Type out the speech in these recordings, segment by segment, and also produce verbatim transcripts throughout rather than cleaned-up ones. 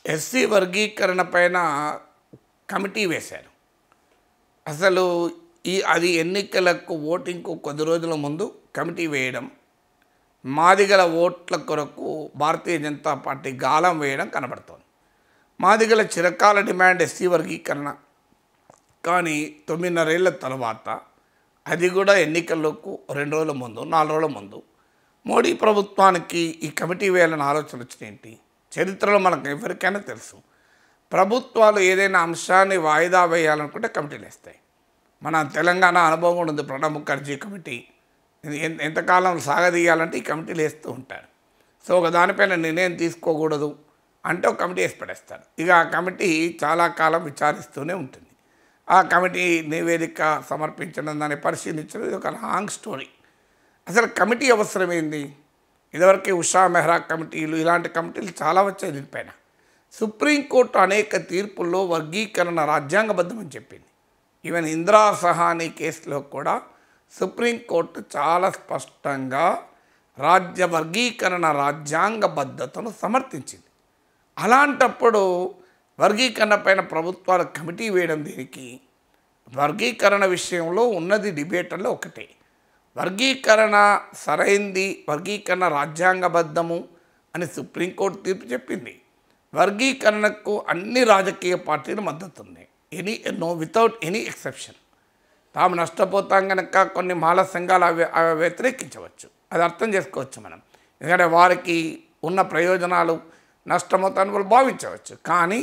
SC వర్గీకరణ పైన committee వేశారు. అసలు ఈ అది ఎన్నికలకు ఓటింగ్కు కొద్ది రోజుల ముందు కమిటీ వేయడం, మాదిగల ఓట్ల కొరకు భారతీయ జనతా పార్టీ గాలం వేయడం కనబడుతోంది. మాదిగల చిరకాల డిమాండ్ ఎస్సీ వర్గీకరణ. కానీ తొమ్మిదిన్నరేళ్ల తర్వాత అది కూడా ఎన్నికలకు రెండు రోజుల ముందు నాలుగు రోజుల ముందు మోడీ ప్రభుత్వానికి ఈ కమిటీ వేయాలని ఆలోచన వచ్చినేంటి? చరిత్రలో మనకు ఎవరికైనా తెలుసు, ప్రభుత్వాలు ఏదైనా అంశాన్ని వాయిదా వేయాలనుకుంటే కమిటీలు వేస్తాయి. మన తెలంగాణ అనుభవం కూడా ఉంది. ప్రణబ్ ముఖర్జీ కమిటీ ఎంతకాలం సాగదీయాలంటే ఈ కమిటీలు వేస్తూ ఉంటారు. సో ఒక దానిపైన నిర్ణయం తీసుకోకూడదు అంటే ఒక కమిటీ వేసి పడేస్తారు. ఇక ఆ కమిటీ చాలా కాలం విచారిస్తూనే ఉంటుంది. ఆ కమిటీ నివేదిక సమర్పించడం, దాన్ని పరిశీలించడం, ఇది ఒక లాంగ్ స్టోరీ. అసలు కమిటీ అవసరమైంది. ఇదివరకే ఉషా మెహ్రా కమిటీలు, ఇలాంటి కమిటీలు చాలా వచ్చాయి. దీనిపైన సుప్రీంకోర్టు అనేక తీర్పుల్లో వర్గీకరణ రాజ్యాంగబద్ధమని చెప్పింది. ఈవెన్ ఇందిరా సహాని కేసులో కూడా సుప్రీంకోర్టు చాలా స్పష్టంగా రాజ్య వర్గీకరణ రాజ్యాంగబద్ధతను సమర్థించింది. అలాంటప్పుడు వర్గీకరణ పైన ప్రభుత్వాల కమిటీ వేయడం దీనికి? వర్గీకరణ విషయంలో ఉన్నది డిబేటర్లో ఒకటే. వర్గీకరణ సరైంది, వర్గీకరణ రాజ్యాంగబద్ధము అని సుప్రీంకోర్టు తీర్పు చెప్పింది. వర్గీకరణకు అన్ని రాజకీయ పార్టీలు మద్దతు ఉంది, any no without any exception. తాము నష్టపోతాం కనుక కొన్ని మాల సంఘాలు అవి అవి వ్యతిరేకించవచ్చు, అది అర్థం చేసుకోవచ్చు మనం. ఎందుకంటే వారికి ఉన్న ప్రయోజనాలు నష్టమవుతాయని వాళ్ళు భావించవచ్చు. కానీ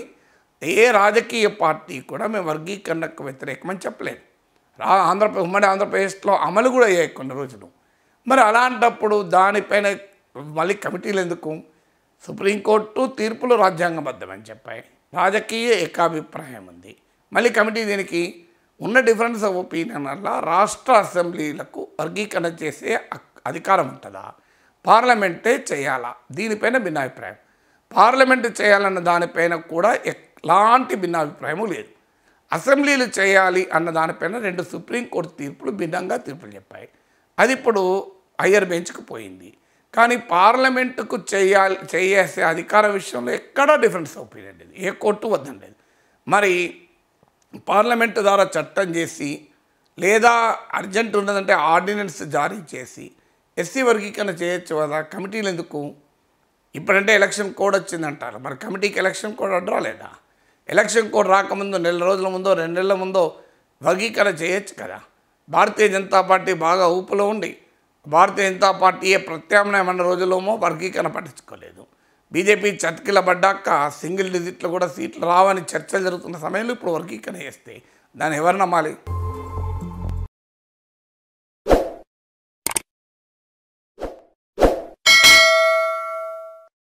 ఏ రాజకీయ పార్టీ కూడా మేము వర్గీకరణకు వ్యతిరేకమని చెప్పలేదు. రా ఆంధ్రప్రదేశ్ ఉమ్మడి ఆంధ్రప్రదేశ్లో అమలు కూడా అయ్యాయి కొన్ని రోజులు. మరి అలాంటప్పుడు దానిపైన మళ్ళీ కమిటీలు ఎందుకు? సుప్రీంకోర్టు తీర్పులు రాజ్యాంగబద్ధమని చెప్పాయి, రాజకీయ ఏకాభిప్రాయం ఉంది, మళ్ళీ కమిటీ దీనికి? ఉన్న డిఫరెన్స్ ఆఫ్ ఒపీనియన్ వల్ల రాష్ట్ర అసెంబ్లీలకు వర్గీకరణ చేసే అధికారం ఉంటుందా, పార్లమెంటే చేయాలా? దీనిపైన భిన్నాభిప్రాయం. పార్లమెంటు చేయాలన్న దానిపైన కూడా ఎలాంటి భిన్నాభిప్రాయము లేదు. అసెంబ్లీలు చేయాలి అన్న దానిపైన రెండు సుప్రీంకోర్టు తీర్పులు భిన్నంగా తీర్పులు చెప్పాయి. అది ఇప్పుడు హయ్యర్ బెంచ్కు పోయింది. కానీ పార్లమెంటుకు చేయాలి చేసే అధికార విషయంలో ఎక్కడా డిఫరెన్స్ ఒపీనియన్ లేదు, ఏ కోర్టు వద్దంలేదు. మరి పార్లమెంటు ద్వారా చట్టం చేసి లేదా అర్జెంట్ ఉన్నదంటే ఆర్డినెన్స్ జారీ చేసి ఎస్సీ వర్గీకరణ చేయొచ్చు కదా, కమిటీలు ఎందుకు? ఇప్పుడంటే ఎలక్షన్ కోడ్ వచ్చిందంటారు, మరి కమిటీకి ఎలక్షన్ కోడ్ అడ్రా లేదా? ఎలక్షన్ కోడ్ రాకముందు నెల రోజుల ముందో రెండు నెలల ముందో వర్గీకరణ చేయొచ్చు కదా. భారతీయ జనతా పార్టీ బాగా ఊపులో ఉండి భారతీయ జనతా పార్టీయే ప్రత్యామ్నాయం అన్న రోజుల్లోమో వర్గీకరణ పట్టించుకోలేదు. బీజేపీ చతికిల పడ్డాక సింగిల్ డిజిట్లో కూడా సీట్లు రావని చర్చలు జరుగుతున్న సమయంలో ఇప్పుడు వర్గీకరణ చేస్తే దాన్ని ఎవరు నమ్మాలి?